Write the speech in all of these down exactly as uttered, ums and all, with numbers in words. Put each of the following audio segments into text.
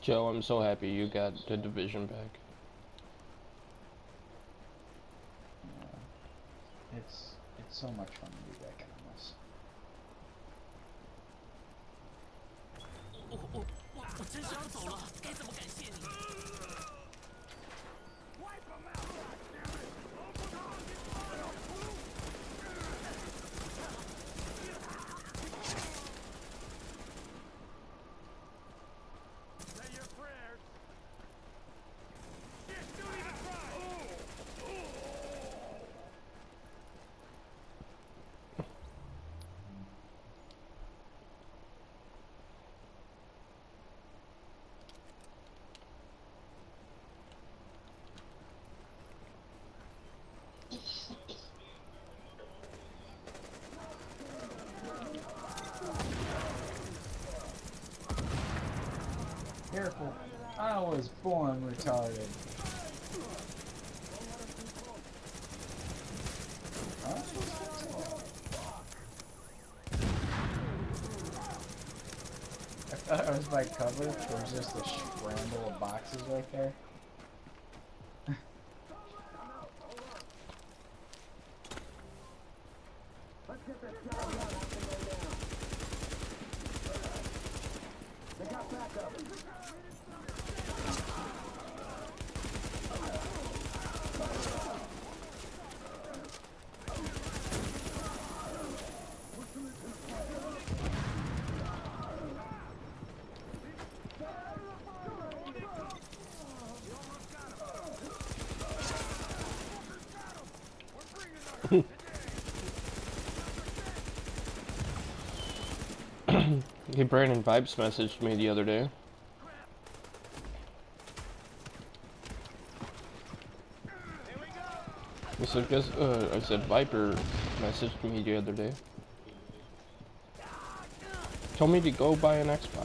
Joe, I'm so happy you got the division back. Yeah. It's it's so much fun to be back on this. 我我我我真是要走了，该怎么感谢你 Careful. I was born retarded. Huh? I thought I was by cover. There's just a scramble of boxes right there. Hey, Brandon Vibes messaged me the other day. I said, guess, uh, I said Viper messaged me the other day. Told me to go buy an Xbox.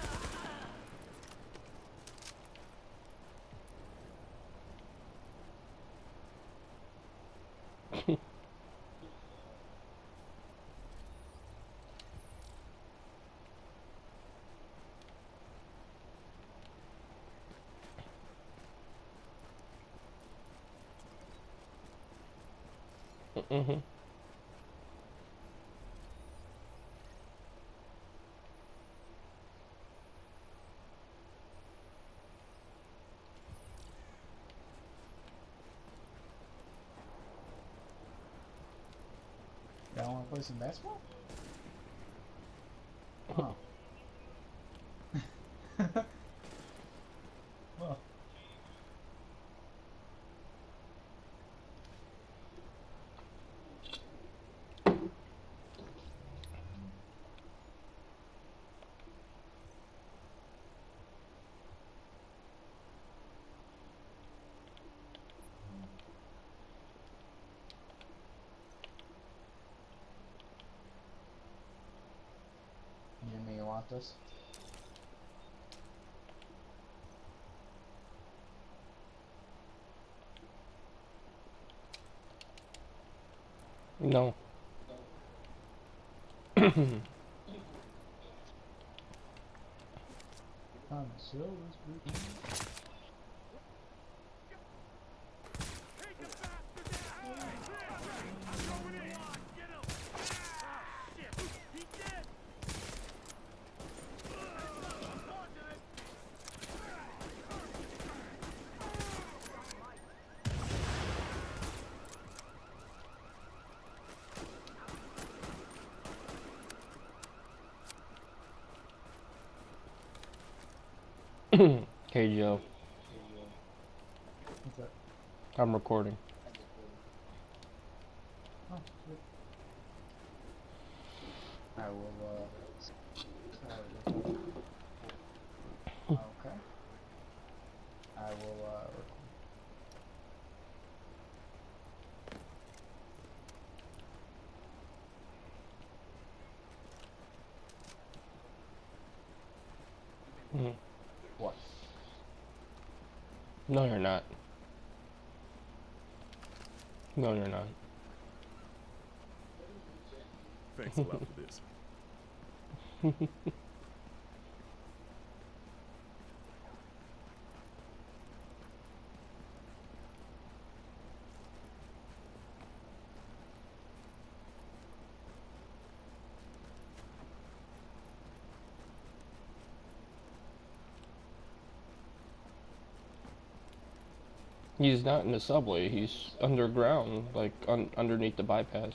Mm-hmm. Y'all wanna play some basketball? Oh. Well. Jimmy, you want this? No. I'm so this Hey, Joe. What's that? I'm recording. Oh, good. I will, uh... I will- Okay. I will, uh... record. Mm. What? No, you're not. No, you're not. Thanks a lot for this. He's not in the subway. He's underground, like un underneath the bypass.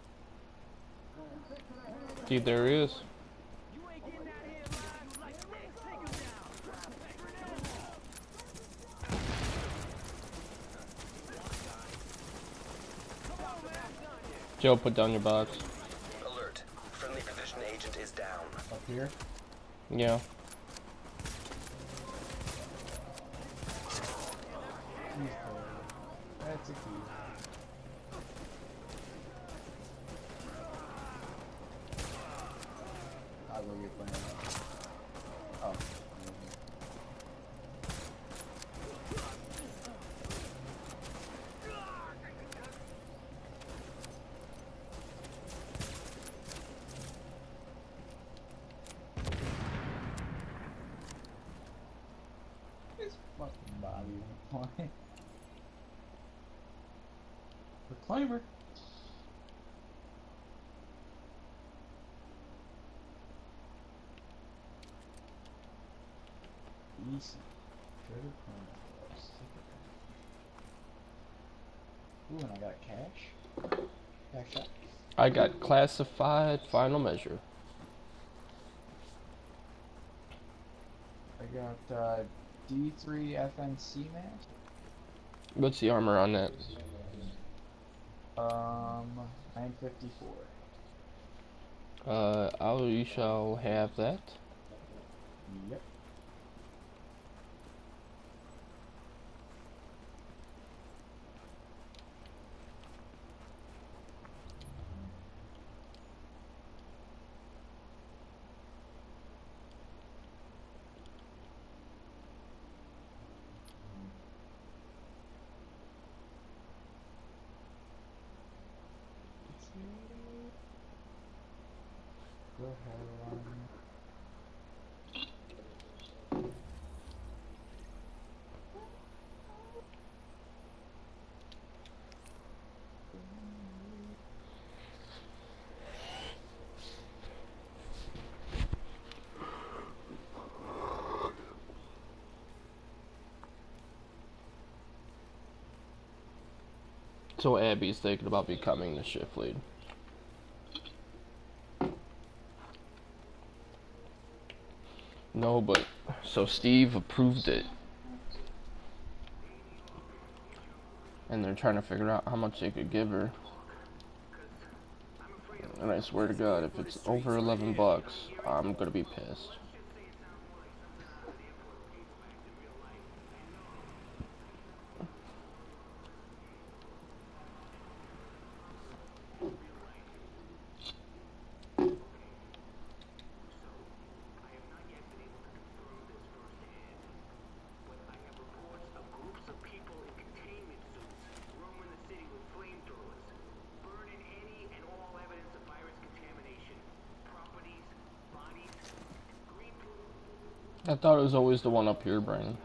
See, there he is. Joe, put down your box. Alert. Friendly position agent is down. Up here? Yeah. That's a key. I'll go get playing. Oh. This fucking body won't play. Reclaimer. Easy. Good Ooh, and I got cash. Back shot. I got classified final measure. I got uh, D three F N C mask. What's the armor on that? Um, nine fifty-four. Uh, I shall have that. Yep. Go ahead, um, So Abby's thinking about becoming the shift lead. No, but so Steve approved it, and they're trying to figure out how much they could give her. And I swear to God, if it's over eleven bucks, I'm gonna be pissed. I thought it was always the one up here, Brandon.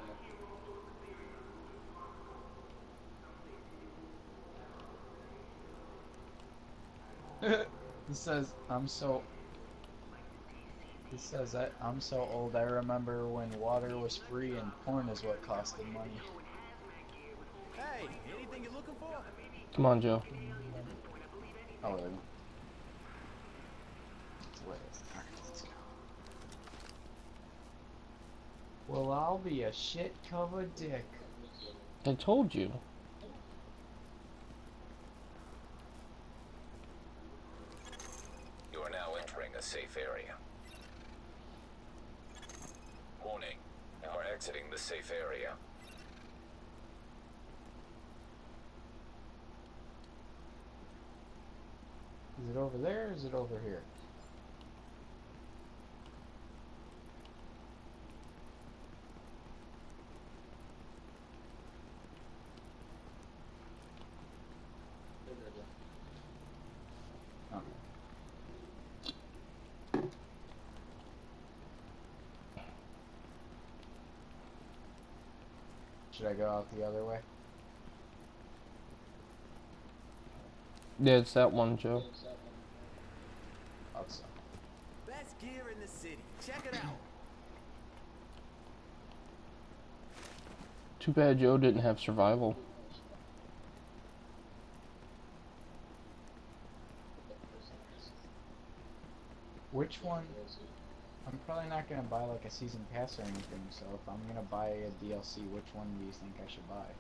He says, I'm so... He says, that I'm so old, I remember when water was free and porn is what costed money. Hey, anything you're looking for? Come on, Joe. Oh, really? Alright, let's go. Well, I'll be a shit-covered dick. I told you. You are now entering a safe area. Warning. You are exiting the safe area. Is it over there or is it over here? Oh. Should I go out the other way? Yeah, it's that one, Joe. Outside. Best gear in the city. Check it out. Too bad Joe didn't have survival. Which one? I'm probably not gonna buy like a season pass or anything. So if I'm gonna buy a D L C, which one do you think I should buy?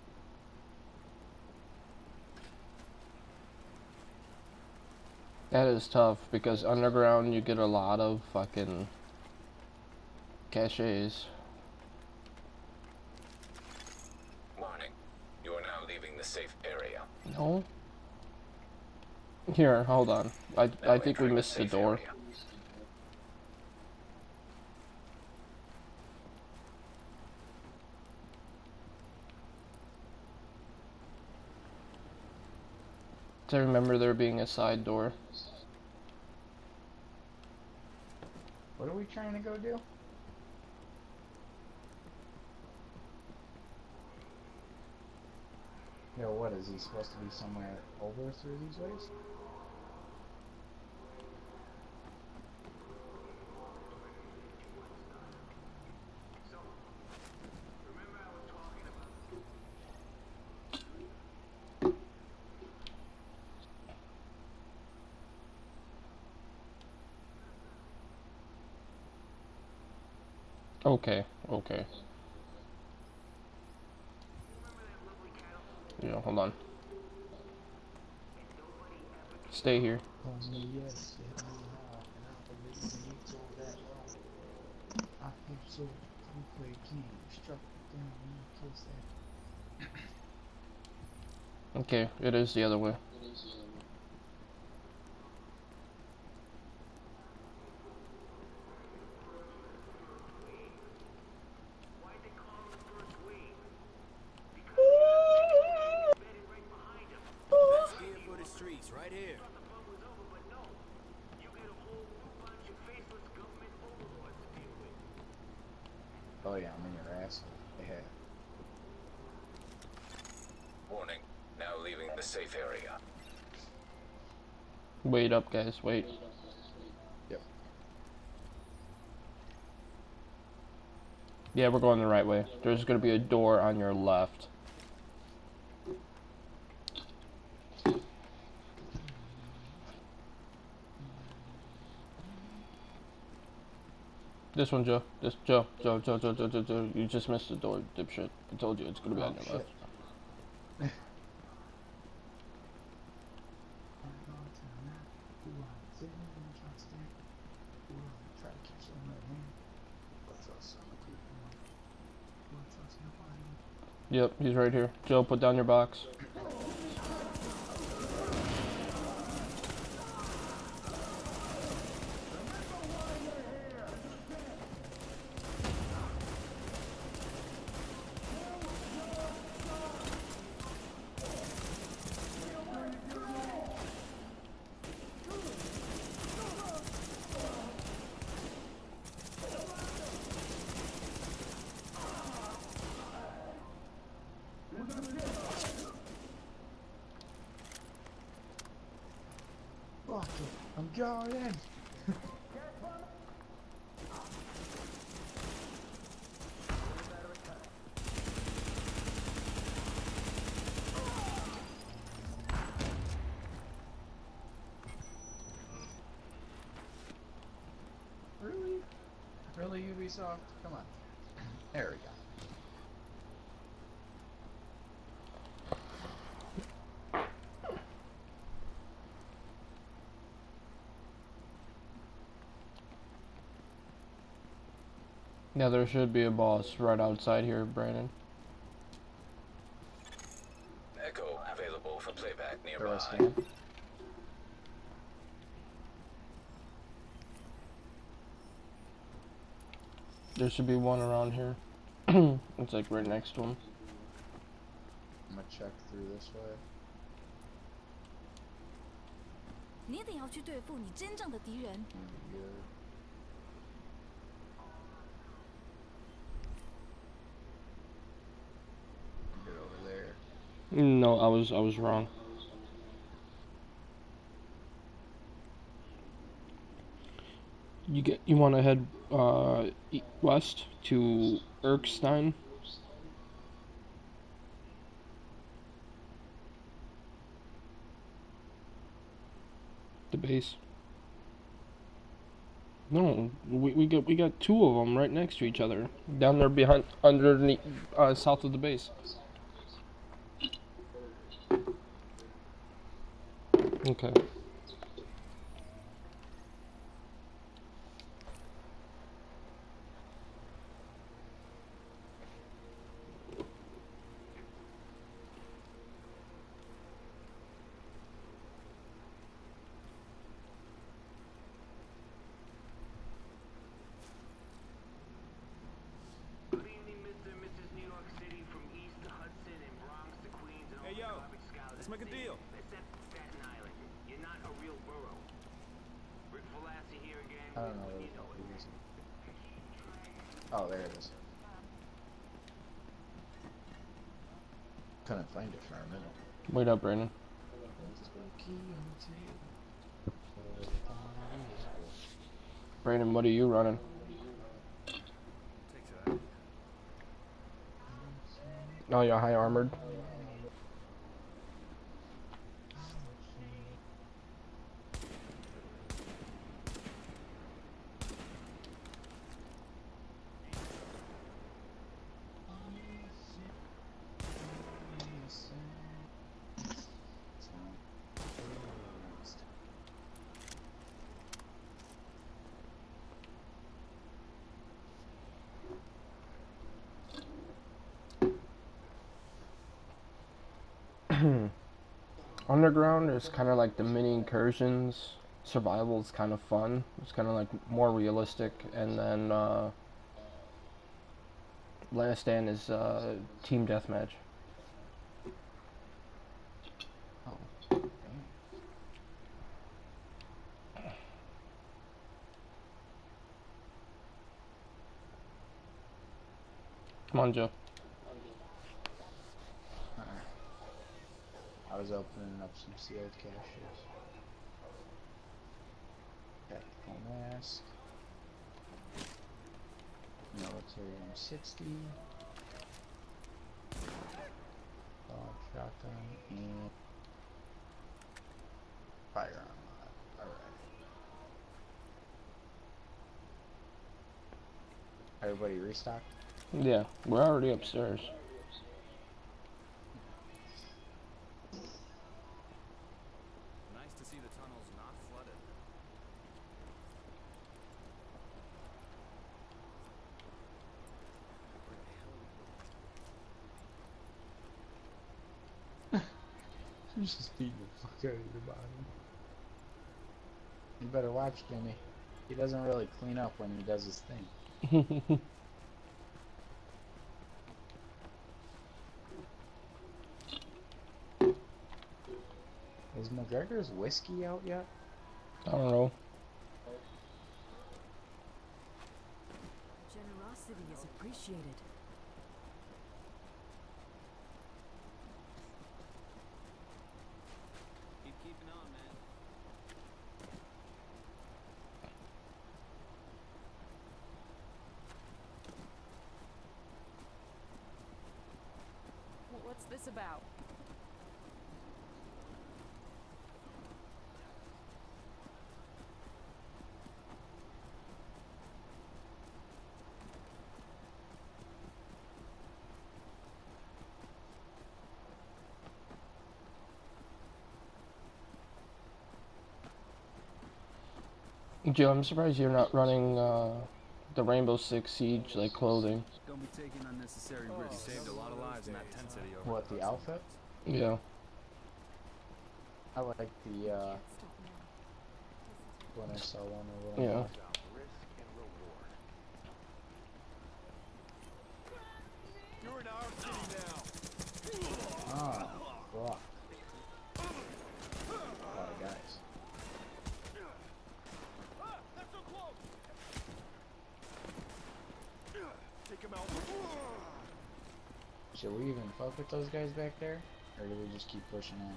That is tough because underground you get a lot of fucking caches. Warning. You are now leaving the safe area. No. Here, hold on. I Now I think we entering missed the safe door. area. I remember there being a side door. What are we trying to go do? Yo, what is he supposed to be somewhere over through these ways? Okay, okay. Yeah, hold on. Stay here. Only yes, hit me hard, and I believe in each of that line. I hope so. We play king, struck down, and kiss that. Okay, it is the other way. That's gear for the streets, right here. Oh yeah, I'm in your ass. Yeah. Warning. Now leaving the safe area. Wait up, guys, wait. Yep. Yeah, we're going the right way. There's gonna be a door on your left. This one, Joe. This Joe. Joe. Joe. Joe. Joe. Joe. Joe. You just missed the door, dipshit. I told you it's gonna be Oh, on your shit. left. Yep, he's right here. Joe, put down your box. Fuck it, I'm going in. Really? Really, Ubisoft? Come on. There we go. Yeah, there should be a boss right outside here, Brandon. Echo available for playback Throw a nearby. scan. There should be one around here. It's like right next to him. I'm gonna check through this way. 你得要去对付你真正的敌人。 Mm, good. Get over there. No, I was I was wrong. You get you want to head uh, e- west to Erkstein. The base. No, we we got we got two of them right next to each other, down there behind, underneath, uh, south of the base. Okay. Good evening, Mister and Missus New York City, from East to Hudson and Bronx to Queens and Hey, all yo, the garbage scouts. let's make a deal. Except Staten Island. You're not a real borough. Rick Velassi here again. I don't know when what you know it. it is. Oh, there it is. Couldn't find it for a minute. Wait up, Brandon. Brandon, what are you running? Takes it out. Oh, you're high armored. Underground is kind of like the mini incursions. Survival is kind of fun. It's kind of like more realistic, and then uh, Last Stand is uh, team deathmatch. Oh, damn. Come on, Joe. I was opening up some sealed caches. Tactical mask. Military M sixty. Dog shotgun and firearm mod. Alright. Everybody restocked? Yeah, we're already upstairs. Nice to see the tunnels not flooded. I'm just beating the fuck out of your body. You better watch Jimmy. He doesn't really clean up when he does his thing. Is McGregor's whiskey out yet? I don't know. Generosity is appreciated. Keep keeping on, man. Wh- What's this about? Joe, I'm surprised you're not running uh, the Rainbow Six Siege like clothing. Don't be taking unnecessary You risks. saved a lot of lives in that tent city over What, at the Hudson. outfit? Yeah. I like the, uh, Stop now. when I saw one a little Yeah. more. Risk and reward. You're in our city now. Ah, fuck. A lot of guys. Take him out. Should we even fuck with those guys back there? Or do we just keep pushing on?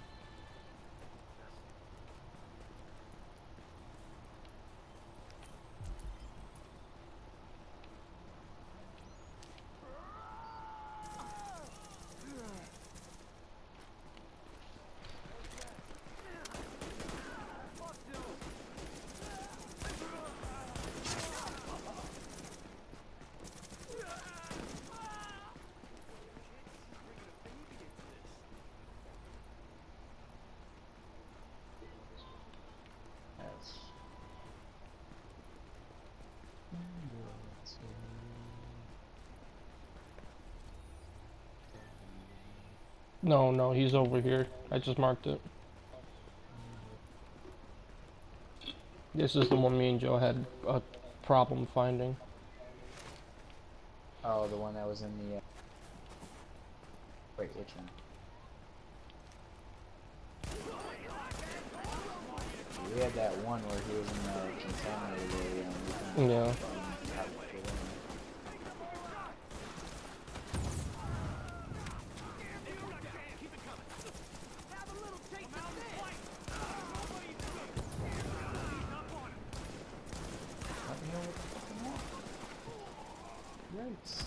No, no, he's over here. I just marked it. This is the one me and Joe had a problem finding. Oh, the one that was in the. Uh... Wait, which one? We had that one where he was in the contaminated area and we found Yeah. um, how to get in. Let me know what the fuck I want. Yikes.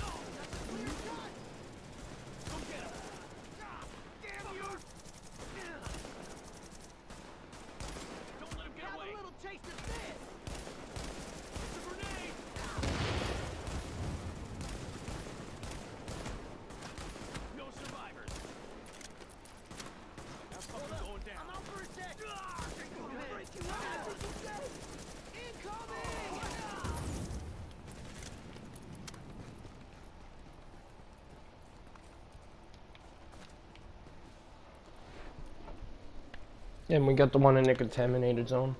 And we got the one in the contaminated zone.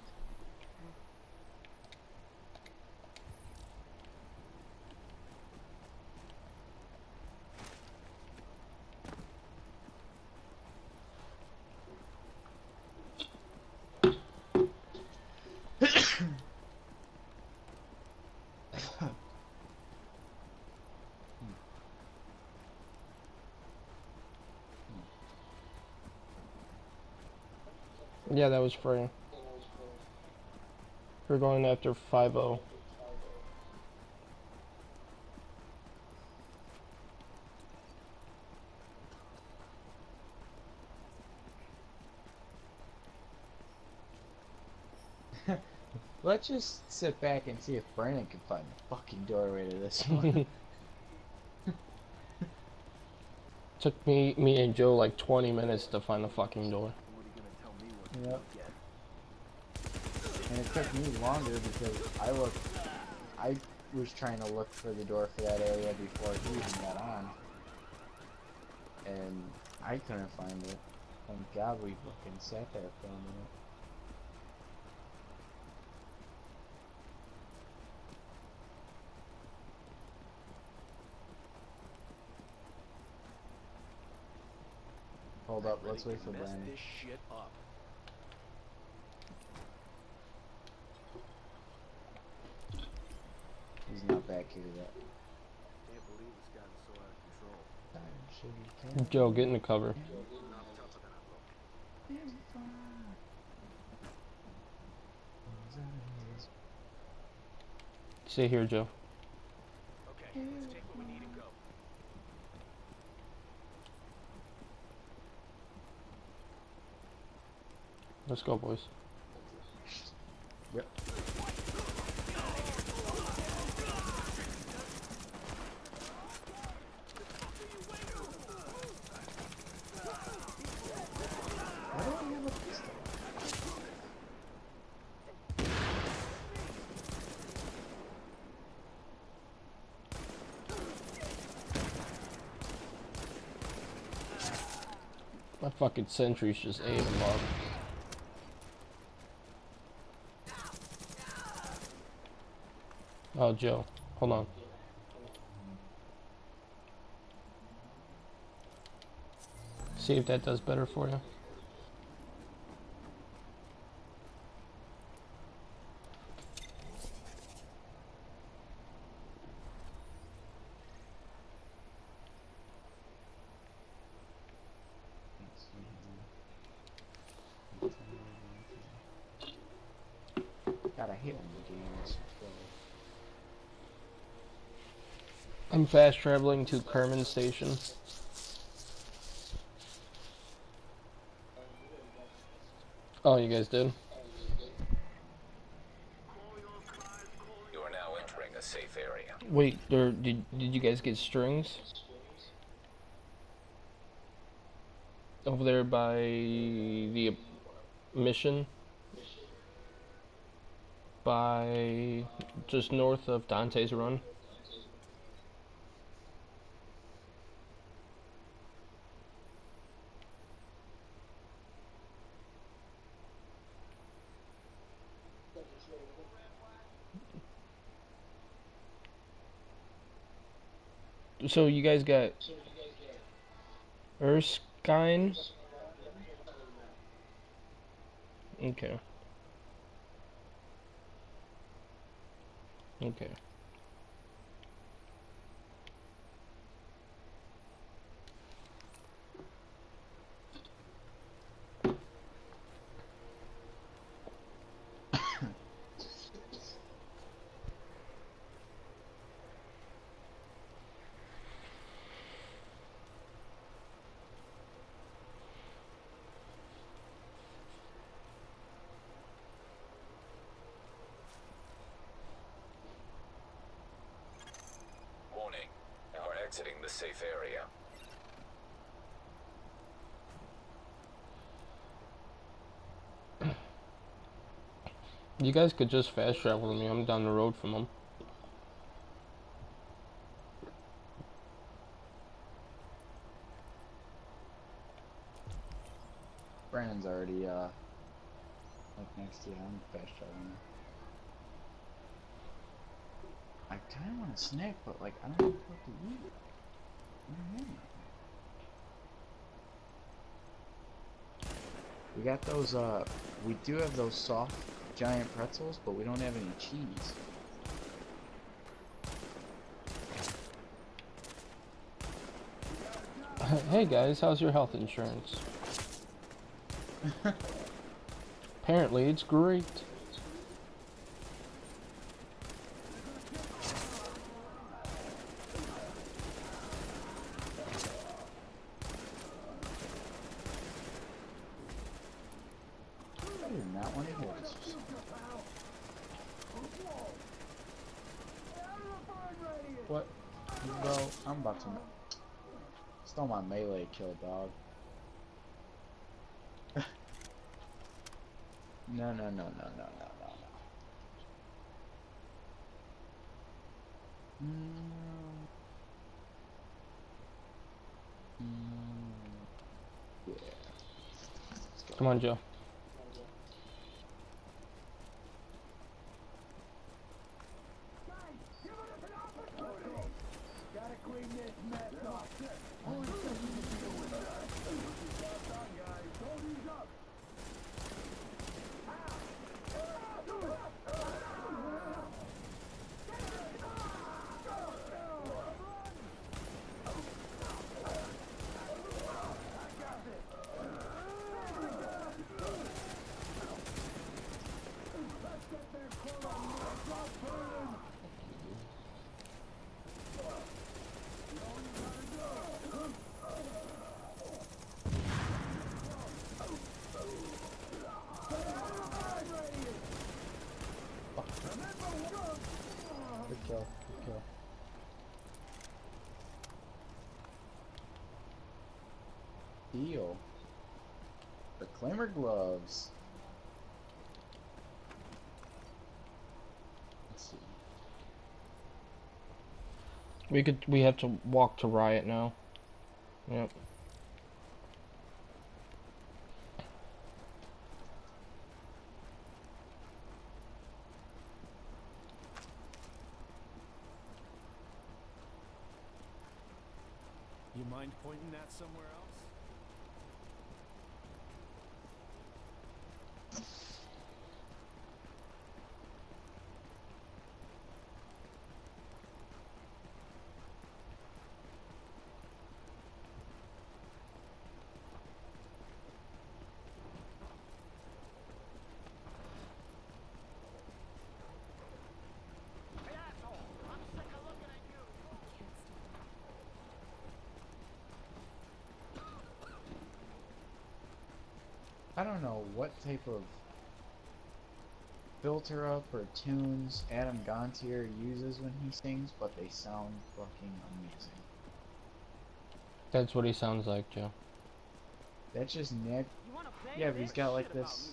Yeah, that was free. We're going after five oh. Let's just sit back and see if Brandon can find the fucking doorway to this one. Took me, me and Joe like twenty minutes to find the fucking door. Yep. And it took me longer because I looked, I was trying to look for the door for that area before he even got on. And I couldn't find it. Thank God we fucking sat there for a minute. Hold up, let's wait for Brandon. This shit up. He's not back here yet. Can't believe this guy was so out of control. Time should be counted. Joe, get in the cover. Stay here, Joe. Okay, let's take what we need and go. Let's go, boys. Yep. Why don't we have a pistol? My fucking sentries just ate him up. Oh, Joe, hold on. See if that does better for you. God, I hate when the game is full. I'm fast traveling to Kerman Station. Oh, you guys did? You are now entering a safe area. Wait, there, did, did you guys get strings? Over there by the mission? By just north of Dante's Run? So you guys got Erskine? Okay. Okay. Warning. Now we're exiting the safe area. You guys could just fast travel with me. I'm down the road from them. Brandon's already uh like next to you. I'm fast traveling. I kind of want a snack, but like I don't know what to eat. I don't know. We got those. Uh, we do have those soft giant pretzels, but we don't have any cheese. Hey guys, how's your health insurance? Apparently it's great. I do not want any horses. What? Bro, I'm about to... Stole my melee kill, dog. No, no, no, no, no, no, no, no. Mm. Mm. Yeah. Let's go. Come on, Joe. Good kill, good kill. Deal. Reclaimer gloves. Let's see. We could. We have to walk to Riot now. Yep. You mind pointing that somewhere else? I don't know what type of filter up or tunes Adam Gontier uses when he sings, but they sound fucking amazing. That's what he sounds like, Joe. That's just Nick. Yeah, but he's got like this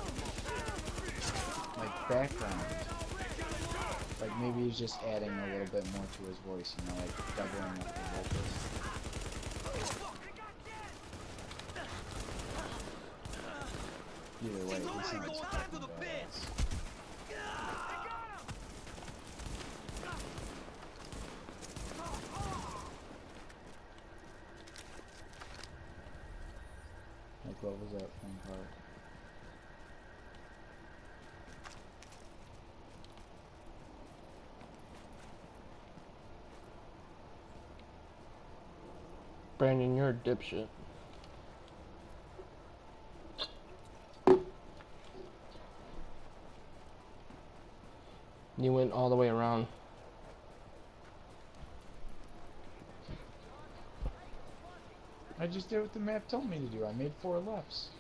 like background. Like maybe he's just adding a little bit more to his voice, you know, like doubling up the vocals. Either way, he sounds fucking badass. what was that thing called? Brandon, you're a dipshit. You went all the way around. I just did what the map told me to do. I made four lefts.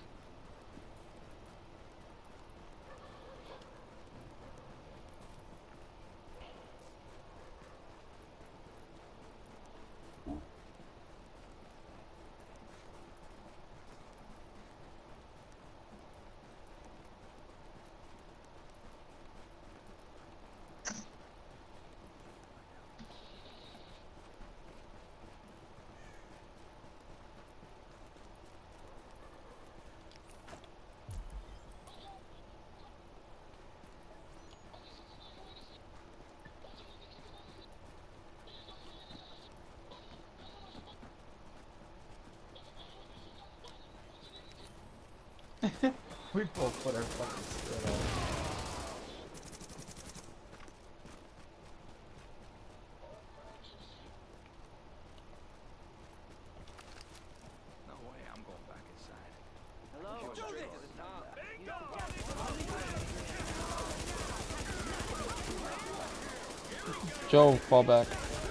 We both put our fucking spit on. No way, I'm going back inside. Hello? Let's do this. Joe, fall back.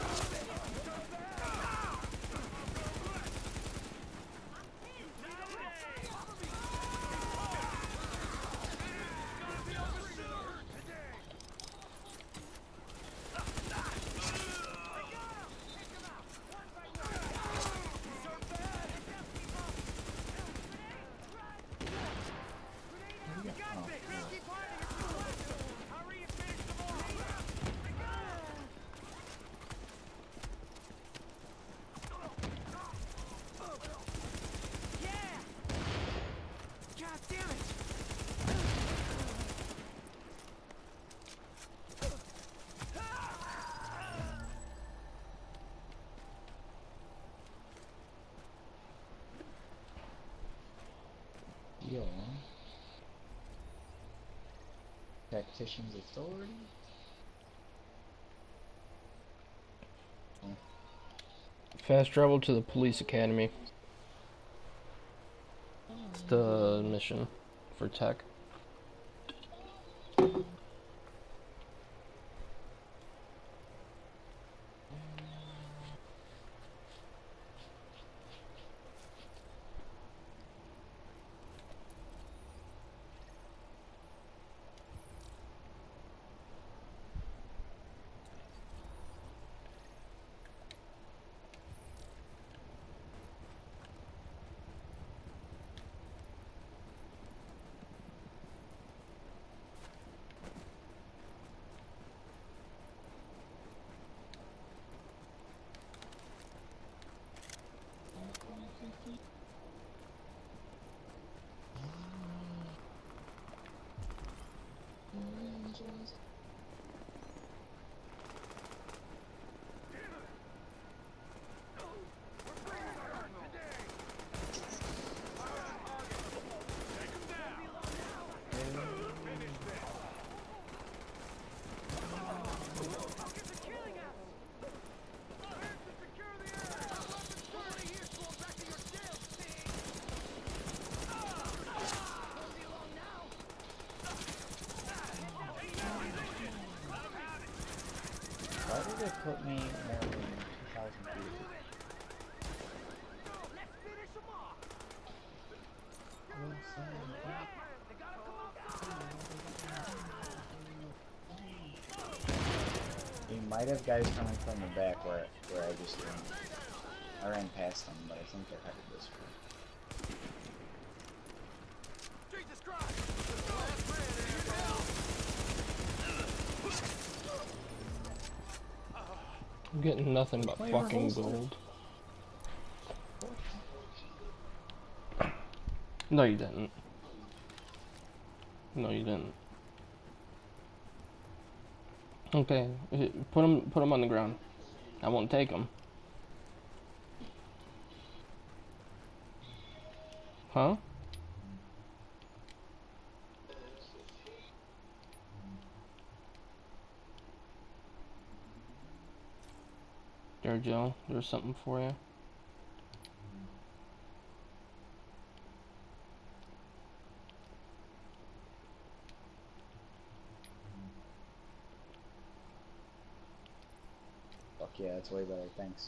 Yo. Tactician's authority? Fast travel to the police academy. It's the mission for tech. Why did it put me more than two thousand feet? You might have guys coming from the back where where I just ran. I ran past them, but I think they're headed this way. I'm getting nothing but fucking gold. No, you didn't. No, you didn't. Okay, put them, put them on the ground. I won't take them. Huh? There, Joe. There's something for you. Fuck yeah, that's way better. Thanks.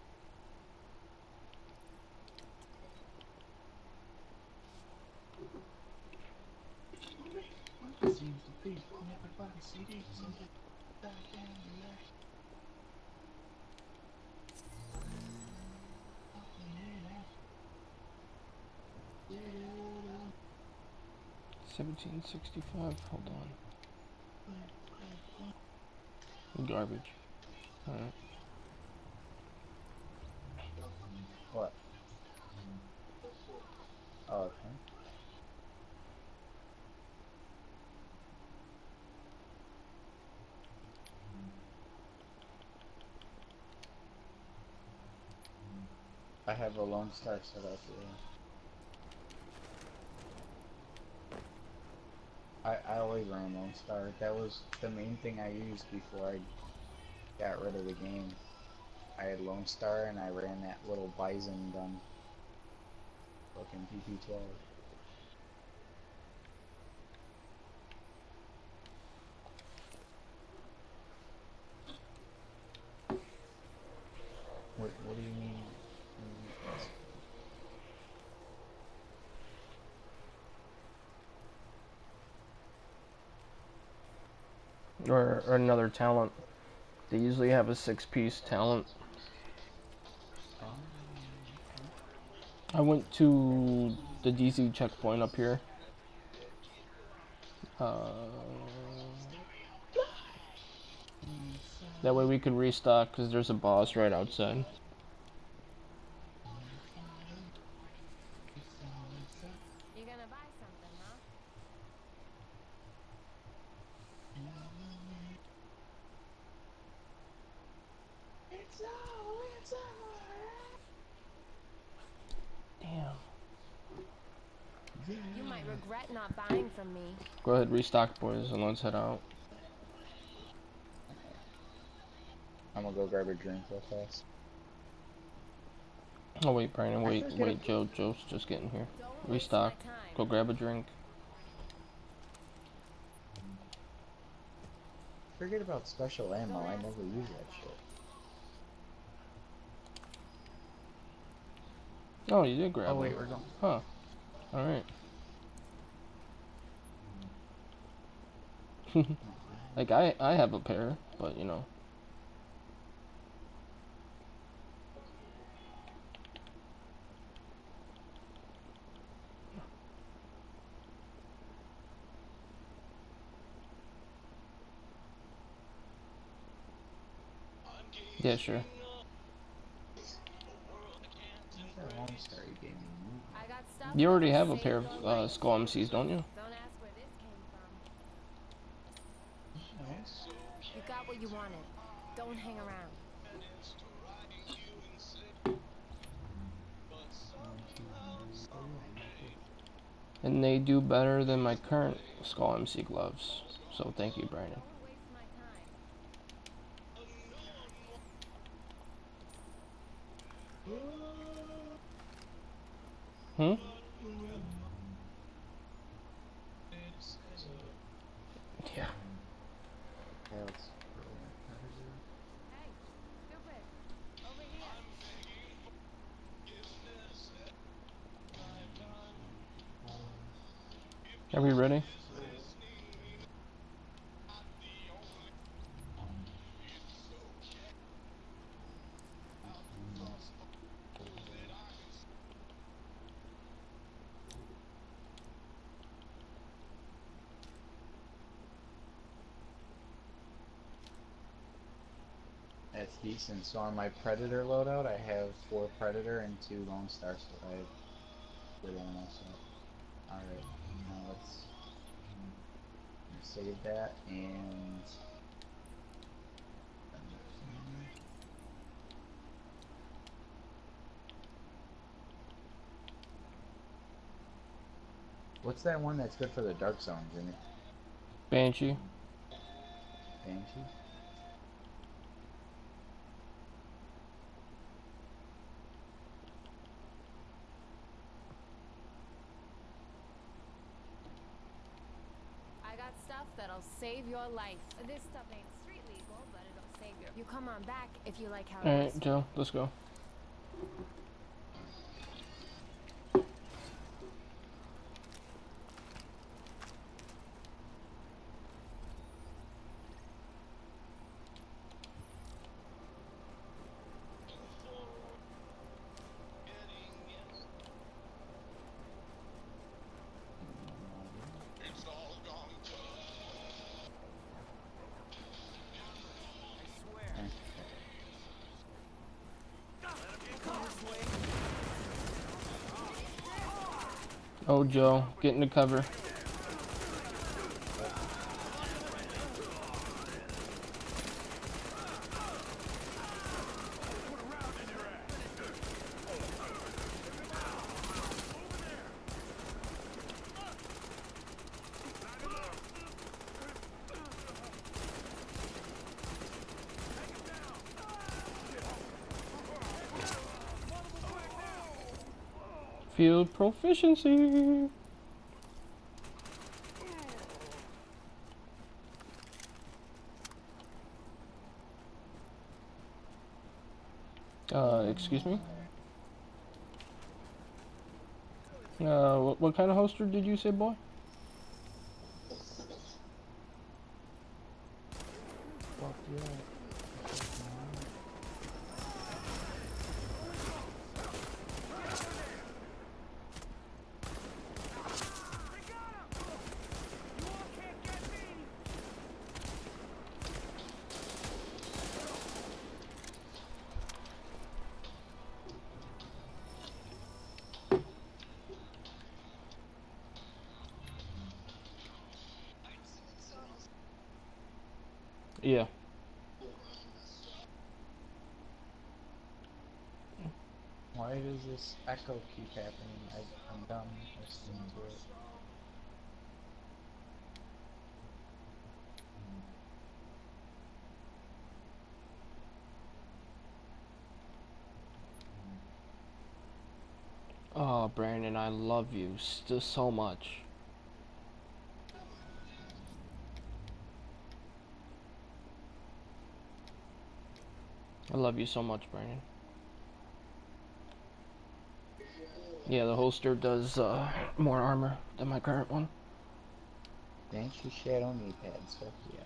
seventeen sixty-five. Hold on. Garbage. Alright. What? Oh, okay. I have a Lone Star set up here. I, I always ran Lone Star. That was the main thing I used before I got rid of the game. I had Lone Star and I ran that little Bison gun. Fucking P P twelve. What, what do you mean? Or, or another talent. They usually have a six-piece talent. I went to the D C checkpoint up here. Uh, that way we could restock because there's a boss right outside. You're gonna buy something, huh? It's all, it's all. Damn. You might regret not buying from me. Go ahead, restock, boys, and let's head out. I'm gonna go grab a drink real fast. Oh wait, Brandon, wait, wait, Joe, Joe's just getting here. Restock. Go grab a drink. Forget about special ammo, I never use that shit. Oh, you did grab Oh wait, one. we're going. Huh. Alright. Like, I, I have a pair, but, you know. Yeah, sure. I got stuff You already that'll have a save pair of your uh, life. Skull M Cs, don't you? Don't ask where this came from. You got what you wanted. Don't hang around. And they do better than my current Skull M C gloves. So thank you, Brandon. Don't waste my time. Hmm? Yeah. Okay, let's- Hey, stupid. Over here. Are we ready? That's decent. So on my Predator loadout, I have four Predator and two Lone Star, so I have good ammo. So, alright, now let's save that and. What's that one that's good for the dark zone, Jimmy? Banshee. Banshee? I got stuff that'll save your life. This stuff ain't street legal, but it'll save your... You come on back if you like how it Alright, is. Joe, let's go. Oh, Joe, get into cover. Field proficiency. Uh, excuse me? Uh, what, what kind of holster did you say, boy? Fuck yeah. Yeah. Why does this echo keep happening? I, I'm done listening to it. Oh, Brandon, I love you still so much. I love you so much, Brandon. Yeah, the holster does uh, more armor than my current one. Thank you, Shadow Knee Pads. Fuck yeah.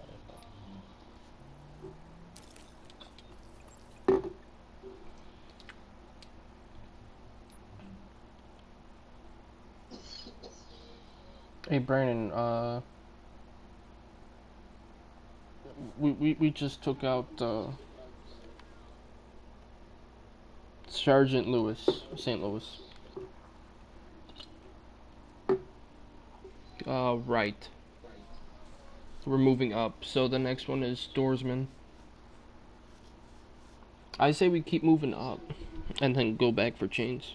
Hey, Brandon, uh... We, we, we just took out, uh... Sergeant Lewis, Saint Louis. Uh, right. We're moving up, so the next one is Doorsman. I say we keep moving up, and then go back for chains.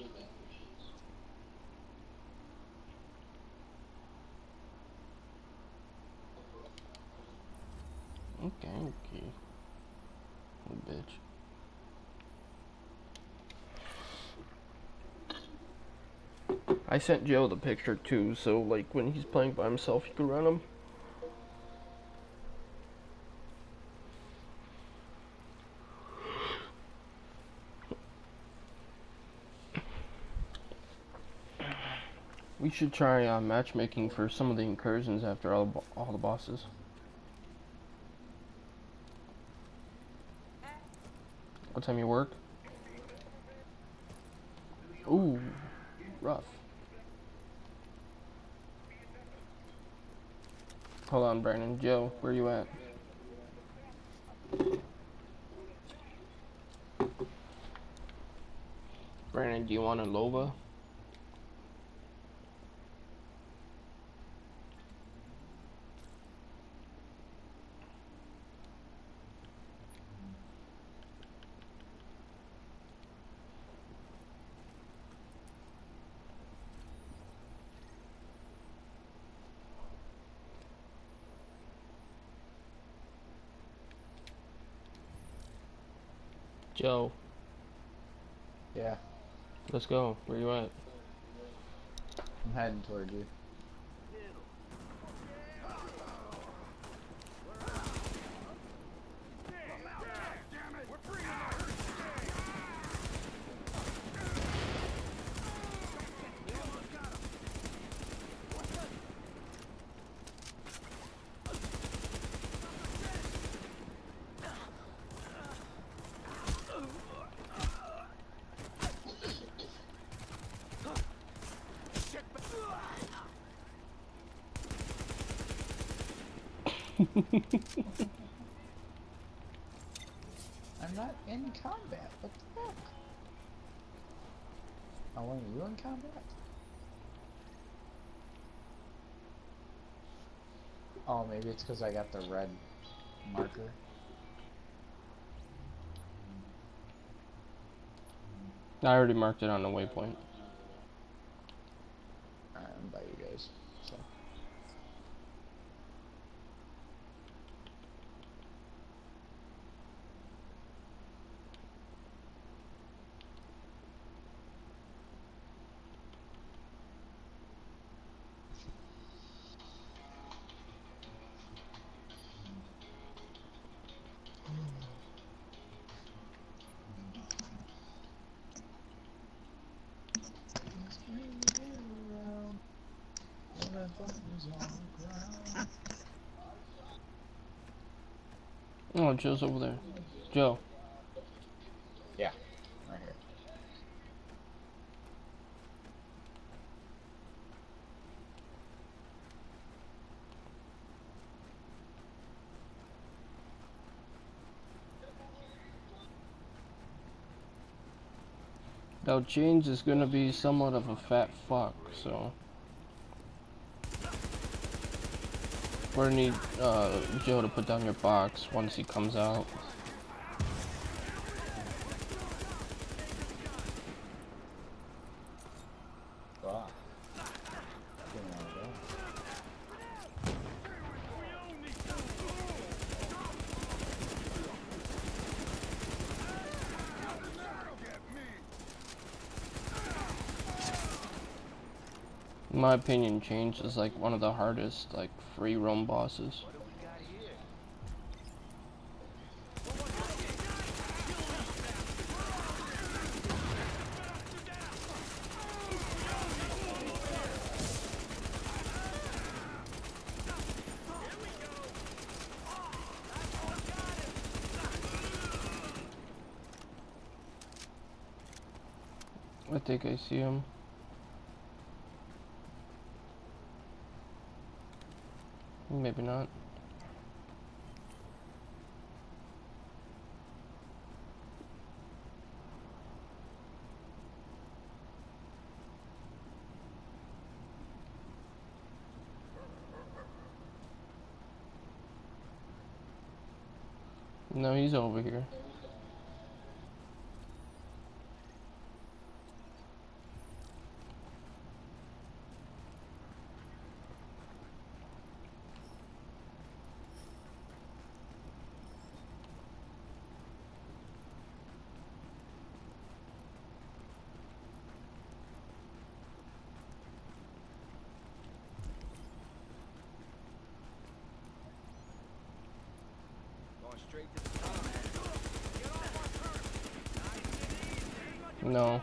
Okay, okay. Oh, bitch. I sent Joe the picture too, so like when he's playing by himself, you can run him. We should try uh, matchmaking for some of the incursions after all, all the bosses. What time you work? Ooh, rough. Hold on, Brandon. Joe, where you at? Brandon, do you want a Lova? Joe, Yeah, let's go. Where you at? I'm heading toward you. I'm not in combat. What the fuck? Oh, when are you in combat? Oh, maybe it's because I got the red marker. I already marked it on the waypoint. Alright, I'm by you guys. So. Oh, Joe's over there. Joe. Yeah, right here. Now James is gonna be somewhat of a fat fuck, so we're gonna need uh, Joe to put down your box once he comes out. Ah. Didn't wanna go. In my opinion, Change is like one of the hardest like free roam bosses. I think I see him. Maybe not. No, he's over here. No.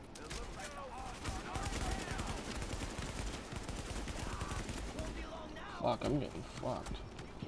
Fuck, I'm getting fucked.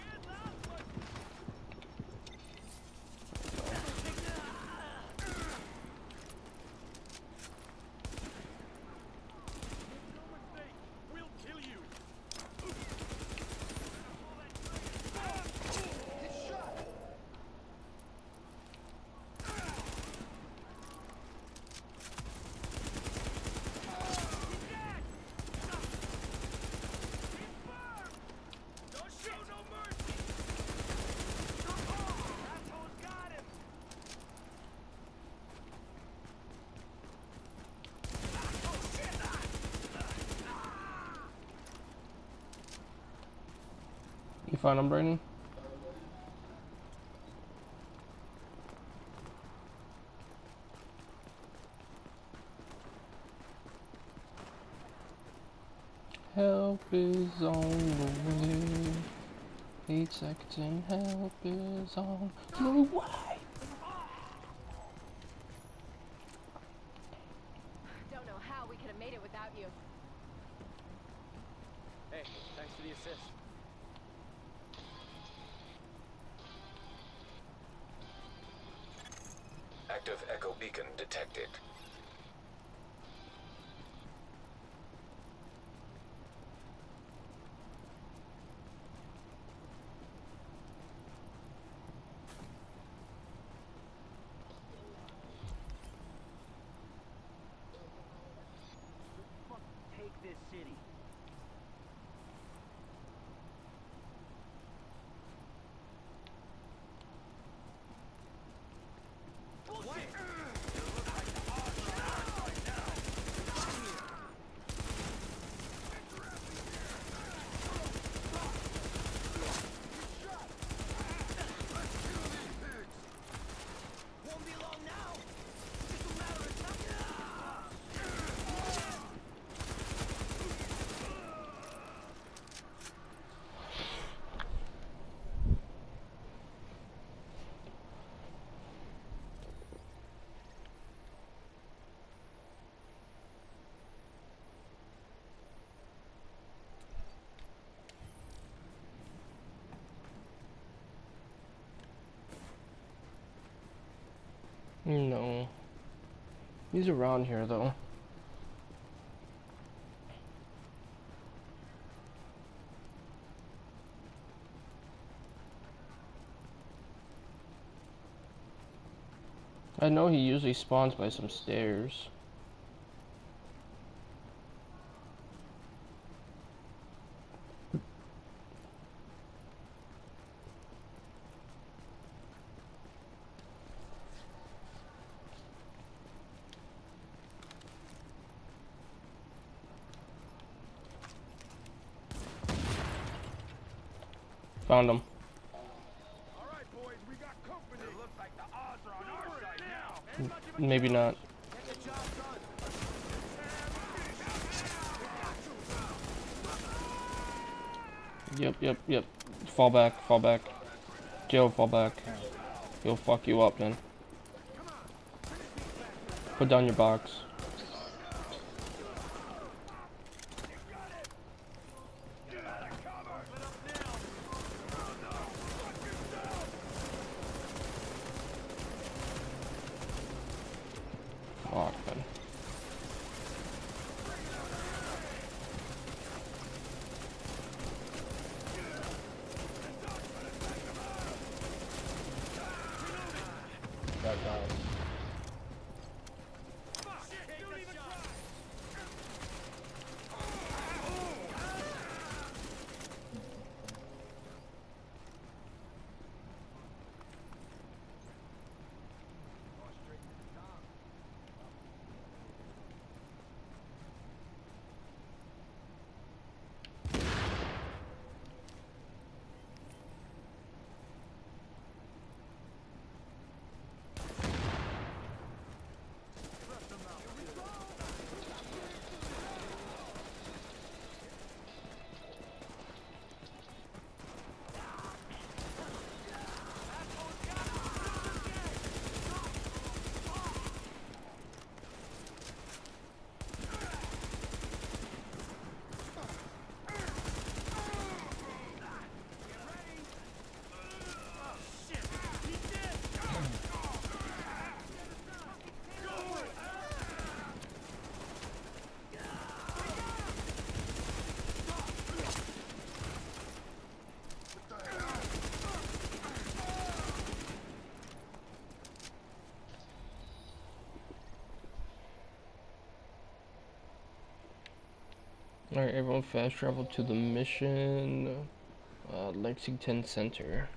You found him, Brayden? Help is on the way. Eight seconds and help is on the way. Don't know how we could have made it without you. Hey, thanks for the assist. Active echo beacon detected. Take this city. No. He's around here though. I know he usually spawns by some stairs. Found him. Maybe not. Yep, yep, yep. Fall back, fall back. Joe, fall back. He'll fuck you up, man. Put down your box. Fuck, man. That guy. Alright, everyone fast travel to the mission, uh, Lexington Center.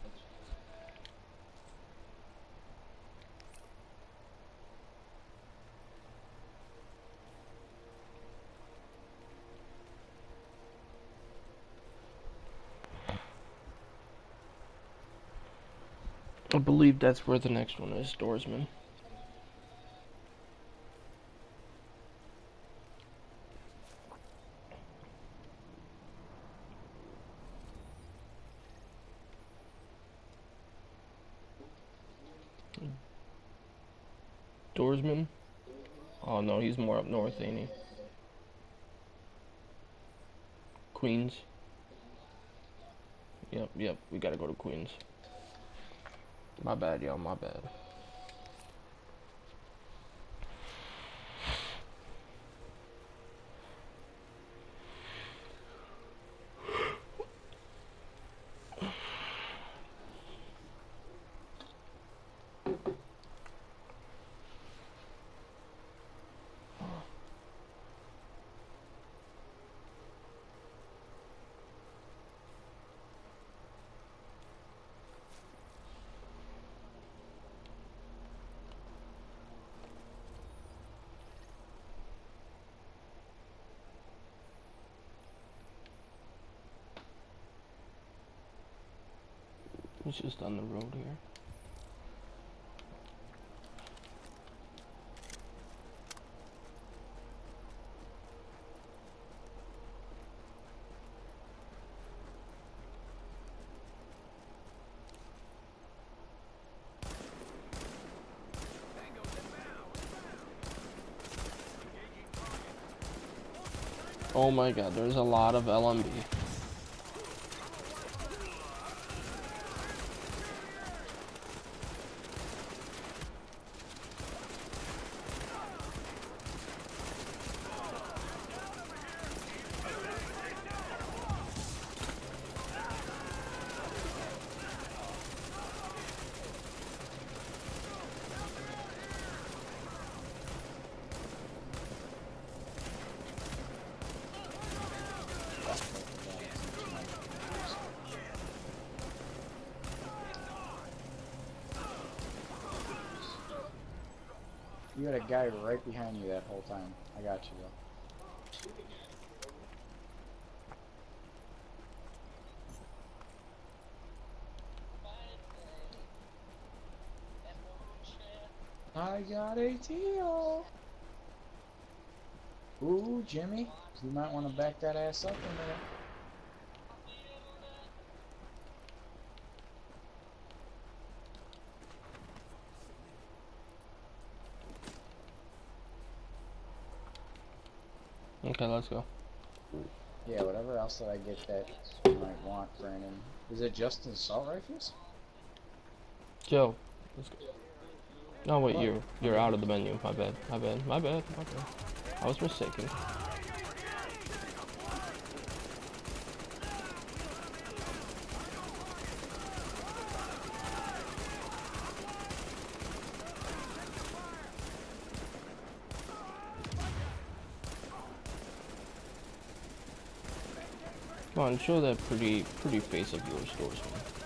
I believe that's where the next one is, Doorsman. Doorsman? Oh no, he's more up north, ain't he? Queens. Yep, yep, we gotta go to Queens. My bad, y'all, my bad. It's just on the road here. Oh my god, there's a lot of L M B. You had a guy right behind you that whole time. I got you though. I got a teal. Ooh, Jimmy, you might want to back that ass up in there. Okay, let's go. Yeah, whatever else that I get that you might want, Brandon. Is it just assault rifles? Joe, let's go. No, wait, you're you're out of the menu. My bad. My bad. My bad. My bad. I was mistaken. Come on, show that pretty pretty face of yours, Doorsman.